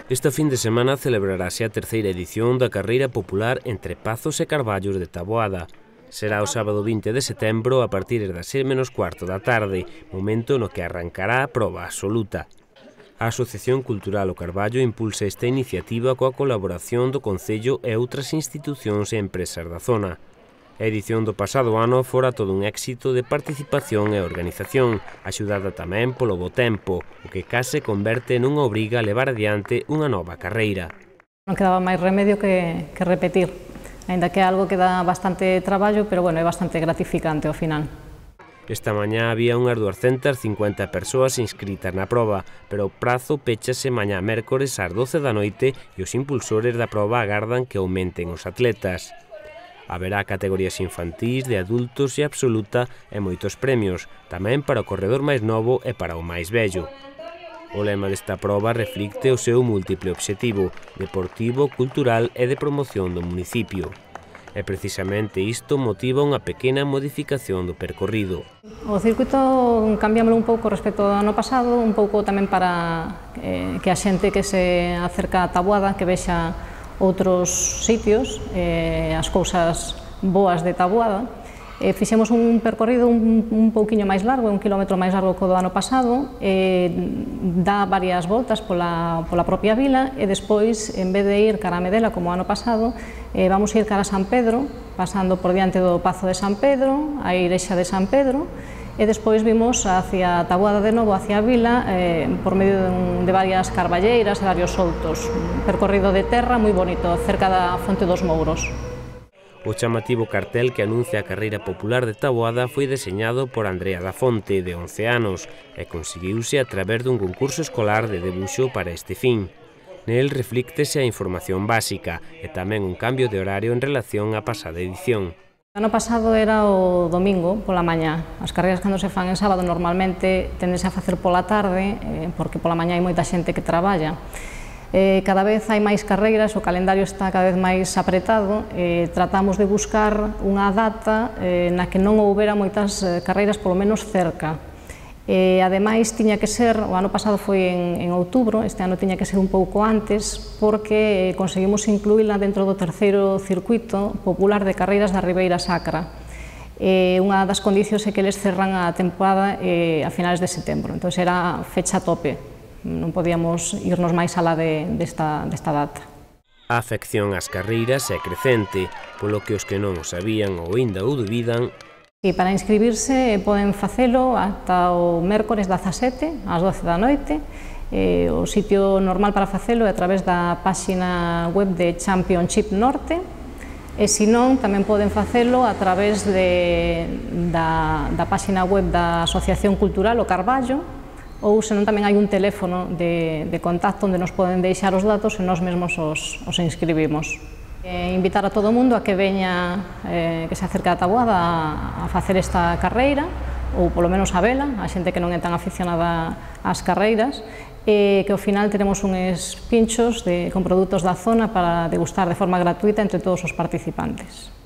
Esta fin de semana celebrarase a terceira edición da carreira popular entre Pazos e Carballos de Taboada. Será o sábado 20 de setembro a partir das 6:15 da tarde, momento no que arrancará a proba absoluta. A Asociación Cultural O Carballo impulsa esta iniciativa coa colaboración do Concello e outras institucións e empresas da zona. A edición do pasado ano fora todo un éxito de participación e organización, axudada tamén polo bo tempo, o que case converte nunha obriga a levar adiante unha nova carreira. Non quedaba máis remedio que repetir, aínda que é algo que dá bastante traballo, pero bueno, é bastante gratificante ao final. Esta mañá había unhas 250 persoas inscritas na proba, pero o prazo péchase mañá mércores ás 12 da noite e os impulsores da proba agardan que aumenten os atletas. Haberá categorías infantís, de adultos e absoluta e moitos premios, tamén para o corredor máis novo e para o máis vello. O lema desta proba reflicte o seu múltiple obxectivo, deportivo, cultural e de promoción do municipio. E precisamente isto motiva unha pequena modificación do percorrido. O circuito cambiámoslo un pouco respecto ao ano pasado, un pouco tamén para que a xente que se acerca a Taboada, que vexa outros sitios, as cousas boas de Taboada. Fixemos un percorrido un pouquiño máis largo, 1 quilómetro máis largo que o do ano pasado, dá varias voltas pola propia vila e despois, en vez de ir cara a Medela como o ano pasado, vamos a ir cara a San Pedro, pasando por diante do Pazo de San Pedro, a Igrexa de San Pedro, e despois vimos hacia Taboada de novo, hacia a vila, por medio de varias carballeiras e varios soutos. Un percorrido de terra moi bonito, cerca da Fonte dos Mouros. O chamativo cartel que anuncia a carreira popular de Taboada foi deseñado por Andrea da Fonte, de 11 anos, e conseguiuse a través dun concurso escolar de debuxo para este fin. Nel reflíctese a información básica e tamén un cambio de horario en relación á pasada edición. O ano pasado era o domingo pola mañá. As carreiras cando se fan en sábado normalmente tendese a facer pola tarde, porque pola mañá hai moita xente que traballa. Cada vez hai máis carreiras, o calendario está cada vez máis apretado, tratamos de buscar unha data na que non houbera moitas carreiras polo menos cerca. Ademais, tiña que ser, o ano pasado foi en outubro, este ano tiña que ser un pouco antes, porque conseguimos incluíla dentro do terceiro circuito popular de carreiras da Ribeira Sacra. Unha das condicións é que eles cerran a temporada a finales de setembro, entón era fecha tope, non podíamos irnos máis alá desta data. A afección ás carreiras é crecente, polo que os que non o sabían ou aínda o dubidan. Para inscribirse poden facelo ata o mércores 17 ás 12 da noite. O sitio normal para facelo é a través da páxina web de Championship Norte, e se non, tamén poden facelo a través da páxina web da Asociación Cultural O Carballo, ou senón tamén hai un teléfono de contacto onde nos poden deixar os datos e nós mesmos os inscribimos. Invitar a todo o mundo a que veña, que se acerque a Taboada a facer esta carreira, ou polo menos a vela, a xente que non é tan aficionada ás carreiras, e que ao final teremos uns pinchos con produtos da zona para degustar de forma gratuita entre todos os participantes.